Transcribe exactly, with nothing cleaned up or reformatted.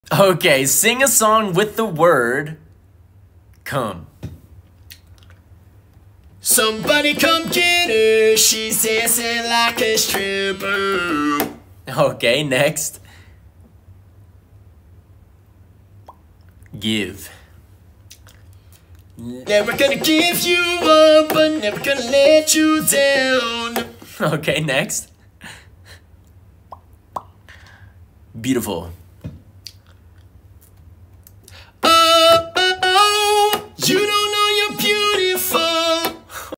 Okay, sing a song with the word come. Somebody come get her, she's dancing like a stripper. Okay, next. Give. Never gonna give you up, but never gonna let you down. Okay, next. Beautiful.